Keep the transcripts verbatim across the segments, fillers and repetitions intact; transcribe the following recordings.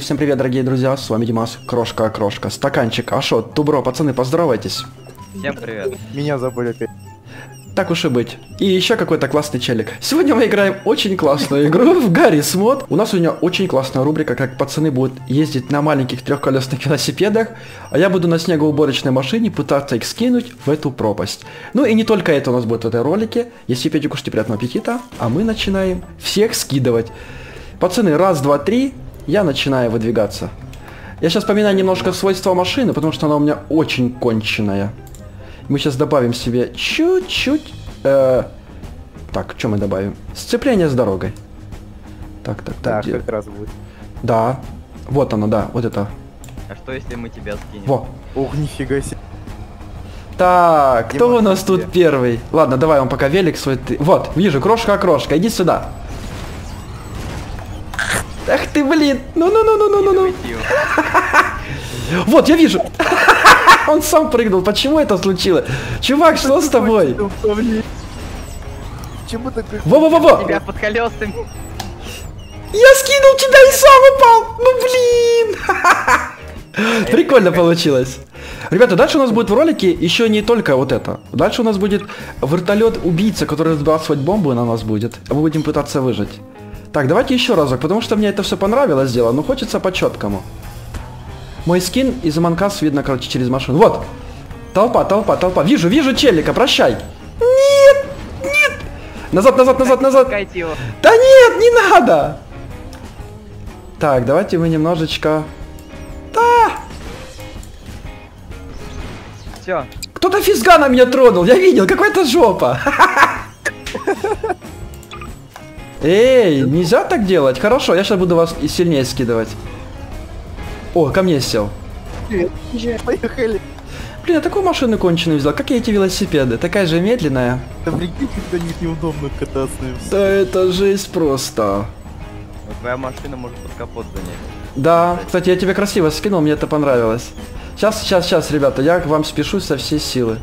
всем привет, дорогие друзья, с вами Димас, Крошка Крошка, Стаканчик, Ашот, Тубро, пацаны, поздоровайтесь. Всем привет. Меня забыли опять. Так уж и быть. И еще какой-то классный челик. Сегодня мы играем очень классную игру в Гаррис Мод. У нас сегодня очень классная рубрика, как пацаны будут ездить на маленьких трехколесных велосипедах, а я буду на снегоуборочной машине пытаться их скинуть в эту пропасть. Ну и не только это у нас будет в этой ролике. Если пейте, кушайте, приятного аппетита, а мы начинаем всех скидывать. Пацаны, раз, два, три, я начинаю выдвигаться. Я сейчас вспоминаю немножко свойства машины, потому что она у меня очень конченая. Мы сейчас добавим себе чуть-чуть... Э, так, что мы добавим? Сцепление с дорогой. Так, так, так. Так, как раз будет. Да. Вот оно, да, вот это. А что если мы тебя скинем? Во. Ух, нифига себе. Так, кто Дима, у нас тебе. тут первый? Ладно, давай он пока велик свой... Ты... Вот, вижу, крошка-крошка, иди сюда. Ах ты, блин. Ну-ну-ну-ну-ну-ну. Вот, я вижу. Он сам прыгнул. Почему это случилось? Чувак, что с тобой? Почему такой... Во-во-во-во. Тебя под колесами. Я скинул тебя и сам упал. Ну блин. Прикольно получилось. Ребята, дальше у нас будет в ролике еще не только вот это. Дальше у нас будет вертолет-убийца, который сбрасывать бомбы на нас будет. А мы будем пытаться выжить. Так, давайте еще разок, потому что мне это все понравилось дело, но хочется по-четкому. Мой скин из Амонкас видно, короче, через машину. Вот! Толпа, толпа, толпа. Вижу, вижу челика, прощай. Нет, нет. Назад, назад, назад, назад. Да нет, не надо. Так, давайте мы немножечко... Да! Все. Кто-то физгана меня тронул, я видел, какая-то жопа. Эй, нельзя так делать. Хорошо, я сейчас буду вас и сильнее скидывать. О, ко мне сел. Поехали. Блин, я такую машину конченую взял. Как я эти велосипеды? Такая же медленная. Да прикинь, когда них неудобно кататься. Да это жесть просто. Вот твоя машина может под капот занять. Да, кстати, я тебе красиво скинул, мне это понравилось. Сейчас, сейчас, сейчас, ребята, я к вам спешусь со всей силы.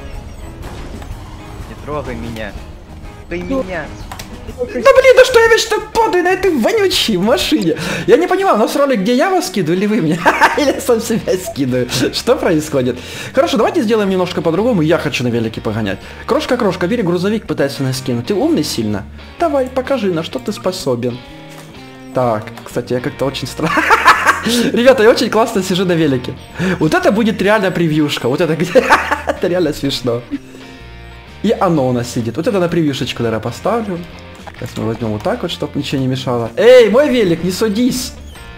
Не трогай меня. Ты меня. Да блин, да что я вечно падаю на этой вонючей машине? Я не понимаю, у нас ролик, где я вас скидываю или вы меня? Или сам себя скидываю? Что происходит? Хорошо, давайте сделаем немножко по-другому, я хочу на велике погонять. Крошка-крошка, бери грузовик, пытайся нас скинуть. Ты умный сильно? Давай, покажи, на что ты способен. Так, кстати, я как-то очень странно. Ребята, я очень классно сижу на велике. Вот это будет реально превьюшка. Вот это где... Это реально смешно. И оно у нас сидит. Вот это на превьюшечку, наверное, поставлю. Сейчас мы возьмем вот так вот, чтобы ничего не мешало. Эй, мой велик, не судись.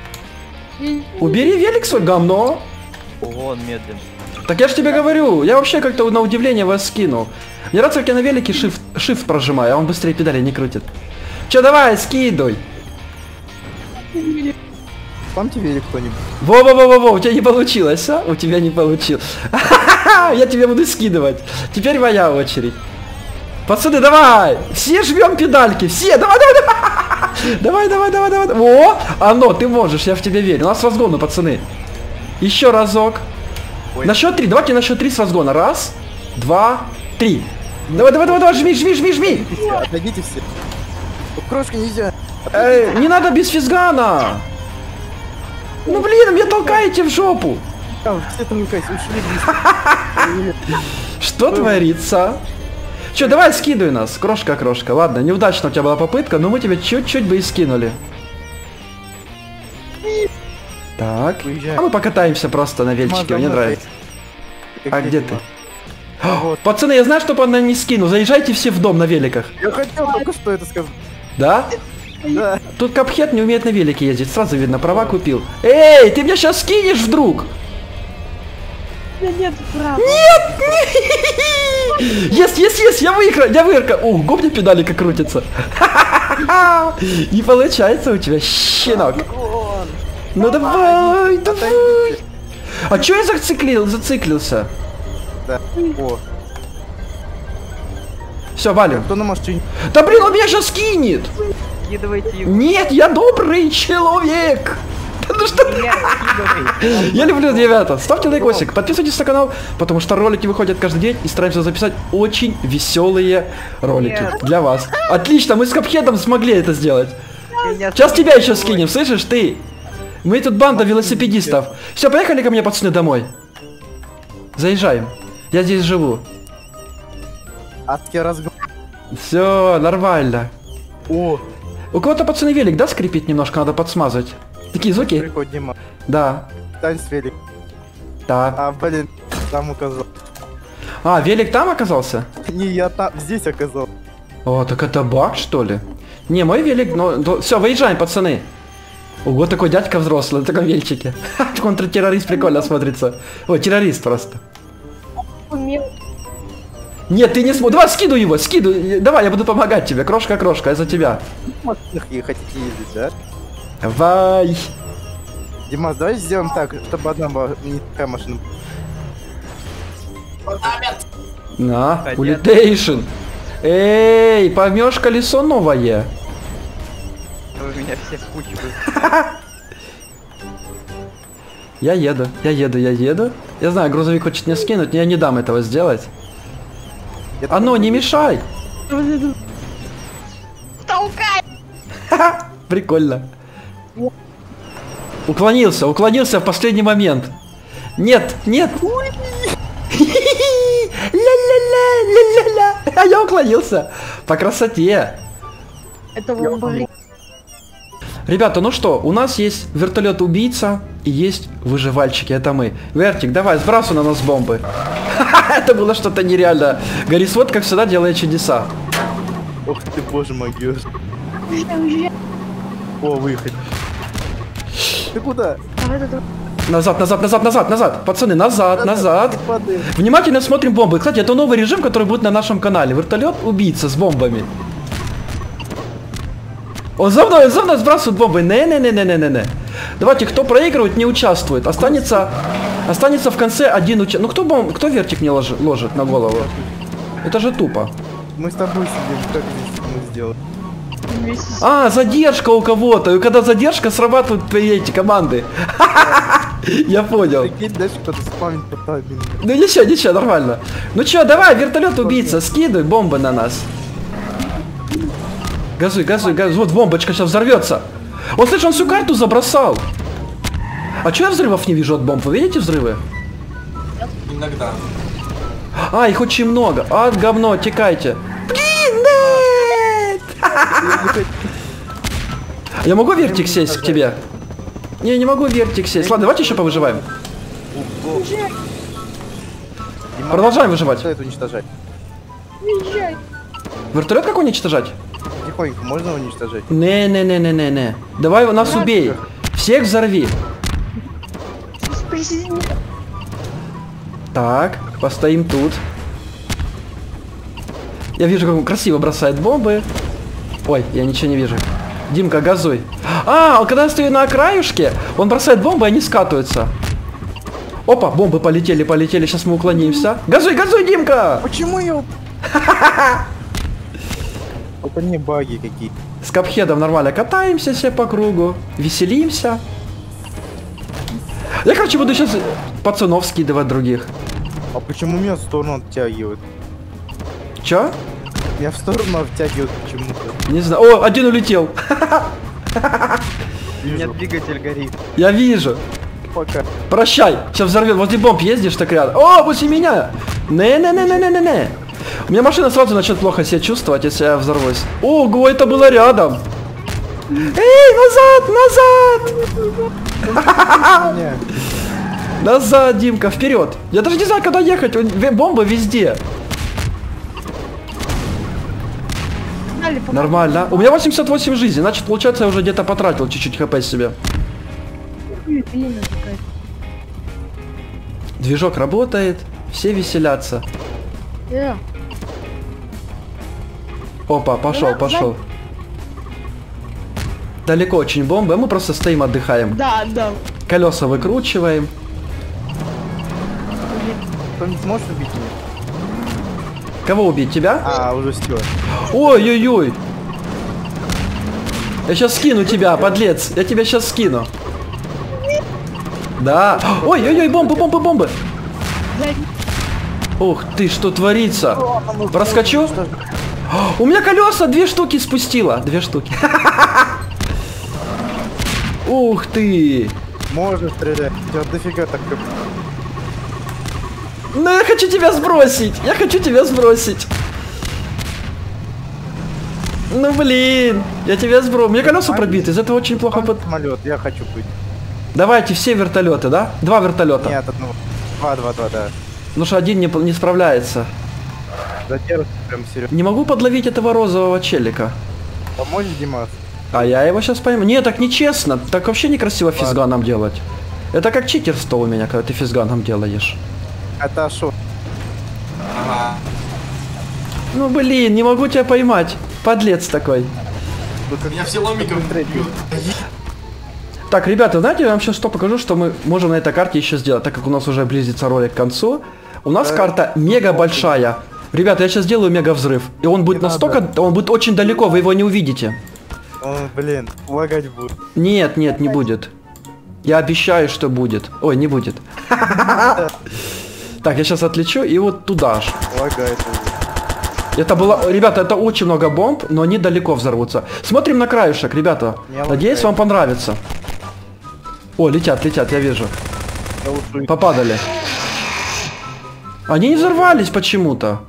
Убери велик свой, говно. Ого, он медленно. Так я ж тебе говорю, я вообще как-то на удивление вас скинул. Мне нравится, как я на велике shift, shift прожимаю, а он быстрее педали не крутит. Че, давай, скидывай. Спамьте велик кто-нибудь. Во-во-во-во-во, у тебя не получилось, а? У тебя не получилось. Я тебе буду скидывать. Теперь моя очередь. Пацаны, давай! Все жмем педальки, все! Давай, давай, давай! Давай, давай, давай, давай! О! Оно, ты можешь, я в тебя верю. У нас разгоны, пацаны. Еще разок. Ой. На счет три, давайте на счет три с разгона. Раз, два, три. Давай, давай, давай, давай, жми, жми, жми, жми! Отойдите все. Крошка нельзя. Эй, не надо без физгана! Ну блин, меня толкаете в жопу! Там, все там ушли близко. Что творится? Че, давай скидывай нас, крошка-крошка. Ладно, неудачно у тебя была попытка, но мы тебя чуть-чуть бы и скинули. Так, а мы покатаемся просто на вельчике, мне нравится. А где ты? Вот. Пацаны, я знаю, чтобы она не скинул. Заезжайте все в дом на великах. Я хотел только что это сказать. Да? Да. Тут Капхед не умеет на велике ездить, сразу видно, права купил. Эй, ты меня сейчас скинешь вдруг? Нет, прав. Есть, есть, есть, я выиграл, я выиграл. Ух, губни педали как крутятся. Не получается у тебя, щенок. Ну давай, давай. А чё я зациклил, зациклился? Да. О, Все, валим. кто на машине? Да блин, он меня сейчас скинет. Скидывайте его. Нет, я добрый человек. Да ну что? Меня скидывай. Я люблю, ребята. Ставьте лайкосик, подписывайтесь на канал, потому что ролики выходят каждый день и стараемся записать очень веселые ролики Нет. для вас. Отлично, мы с Капхедом смогли это сделать. Меня Сейчас тебя еще скидывай. скинем, слышишь ты? Мы тут банда велосипедистов. Все, поехали ко мне, пацаны, домой. Заезжаем. Я здесь живу. Адский разговор. Все, нормально. О, У кого-то, пацаны, велик, да, скрипит немножко, надо подсмазать. Такие звуки? приходит Дима. Да. Тань с велик. Да. А, блин, там указал. А, велик там оказался? Не, я там, здесь оказал. О, так это баг, что ли? Не, мой велик, но... Все, выезжаем, пацаны. Ого, такой дядька взрослый, на таком вельчике. Контртеррорист прикольно смотрится. Ой, террорист просто. Нет, ты не сможешь. Давай, скидывай его, скидывай. Давай, я буду помогать тебе. Крошка, крошка, я за тебя. И хотите ездить, да? Давай. Димас, давай сделаем так, чтобы одна была не такая машина. На, Понятно. улетейшн. Эй, поймешь колесо новое. Вы меня все в кучу. Я еду, я еду, я еду. Я знаю, грузовик хочет мне скинуть, но я не дам этого сделать. Я А ну, не мешай. Толкай! Прикольно. Уклонился, уклонился в последний момент. Нет, нет. Ля-ля-ля, ля-ля-ля. А я уклонился. По красоте. Это ломбард. Ребята, ну что, у нас есть вертолет-убийца и есть выживальщики, это мы. Вертик, давай, сбрасывай на нас бомбы. Это было что-то нереально. Гаррис вот, как всегда, делает чудеса. Ох ты, боже мой, Гёж. Уезжай, уезжай. О, выехать. Ты куда? Давай, давай. Назад, назад, назад, назад, назад. Пацаны, назад, назад. Падаем. Внимательно смотрим бомбы. Кстати, это новый режим, который будет на нашем канале. Вертолет-убийца с бомбами. Он за мной, за мной сбрасывает бомбы. Не-не-не-не-не-не. Давайте, кто проигрывает, не участвует. Останется, останется в конце один участник. Ну кто бомб, кто вертик не ложит, ложит на голову? Это же тупо. Мы с тобой сидим, как здесь мы сделаем? Вместе с- А, задержка у кого-то. И когда задержка, срабатывают эти команды. Я понял. Прикинь, дальше кто-то спамит по табелю. Ну ничего, ничего, нормально. Ну чё, давай, вертолет-убийца, скидывай бомбы на нас. Газуй, газуй, газуй. Вот бомбочка сейчас взорвется. Он, слышь, он всю карту забросал. А чё я взрывов не вижу от бомб? Вы видите взрывы? Иногда. А, их очень много. А, говно, текайте. Блин, нет! Я могу вертик сесть к тебе? Не, не могу вертик сесть. Ладно, давайте еще повыживаем. Продолжаем выживать. Что это уничтожать? Уезжай. Вертолет как уничтожать? Тихонько, можно уничтожать? Не-не-не-не-не-не. Давай нас убей. Всех взорви. Присоедини- Так, постоим тут. Я вижу, как он красиво бросает бомбы. Ой, я ничего не вижу. Димка, газуй. А, когда я стою на окраюшке, он бросает бомбы, и они скатываются. Опа, бомбы полетели, полетели. Сейчас мы уклонимся. Газуй, газуй, Димка! Почему я... Это не баги какие. С капхедом нормально катаемся все по кругу. Веселимся. Я, короче, буду сейчас пацанов скидывать других. А почему меня в сторону оттягивают? Чё? Меня в сторону оттягивают почему-то. Не знаю. О, один улетел. У меня Вижу. двигатель горит. Я вижу. Пока. Прощай. Сейчас взорвет. Возле бомб ездишь так рядом. О, возле меня. Не-не-не-не-не-не-не. У меня машина сразу начнет плохо себя чувствовать, если я взорвусь. Ого, это было рядом. Эй, назад, назад. Не, Назад, Димка, вперед. Я даже не знаю, куда ехать. ве- Бомбы везде. Дали, пока- Нормально. У меня восемьдесят восемь жизней. Значит, получается, я уже где-то потратил чуть-чуть хп себе. Ой, блин, какая-то. Движок работает. Все веселятся. Э, Опа, пошел, Да, пошел. Далеко очень бомбы, а мы просто стоим, отдыхаем. Да, да. Колеса выкручиваем. кто-нибудь сможет убить меня? Кого убить? Тебя? А, уже все. Ой-ой-ой. Я сейчас скину тебя, подлец. Я тебя сейчас скину. Да. Ой-ой-ой, бомбы, бомбы, бомбы. Ух ты, что творится? Проскочу? У меня колеса две штуки спустила. Две штуки. Ух ты! Можешь стрелять. У тебя дофига так как... Ну я хочу тебя сбросить! Я хочу тебя сбросить! Ну блин! Я тебя сброшу. Мне колеса пробиты, из этого очень плохо под... Самолет, я хочу быть. Давайте все вертолеты, да? Два вертолета. Нет, одного. Два, два, два, да. Ну что один не, не справляется. Задерживай прям серьезно. Не могу подловить этого розового челика. Помочь, Димас? А я его сейчас пойму. Не, так нечестно. Так вообще некрасиво физганом делать. Это как читерство у меня, когда ты физганом делаешь. Это шо? Ага. Ну блин, не могу тебя поймать. Подлец такой. Меня все ломиком бьют. Так, ребята, знаете, я вам сейчас что покажу, что мы можем на этой карте еще сделать, так как у нас уже близится ролик к концу. У нас карта мега большая. Ребята, я сейчас сделаю мега взрыв. И он будет Не настолько... надо. Он будет очень далеко, вы его не увидите. О, блин, лагать будет. Нет, нет, не будет. Я обещаю, что будет. Ой, не будет. Так, я сейчас отлечу и вот туда ж. Лагает. Это было... Ребята, это очень много бомб, но они далеко взорвутся. Смотрим на краешек, ребята. Не Надеюсь, лагает. вам понравится. О, летят, летят, я вижу. Я лучше... Попадали. Они не взорвались почему-то.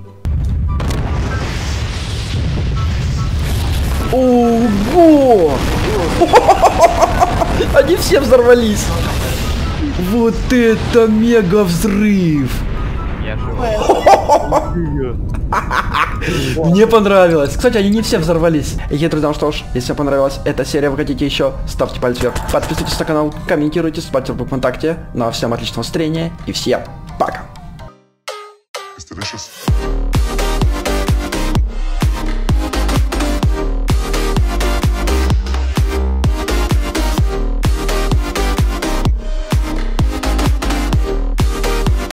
Ого! Они все взорвались. Вот это мега взрыв. Я жив. Мне понравилось. Кстати, они не все взорвались. И, друзья, ну что ж, если вам понравилась эта серия, вы хотите еще, ставьте палец вверх, подписывайтесь на канал, комментируйте, ставьте в ВКонтакте. Ну а всем отличного настроения и всем пока. It's delicious.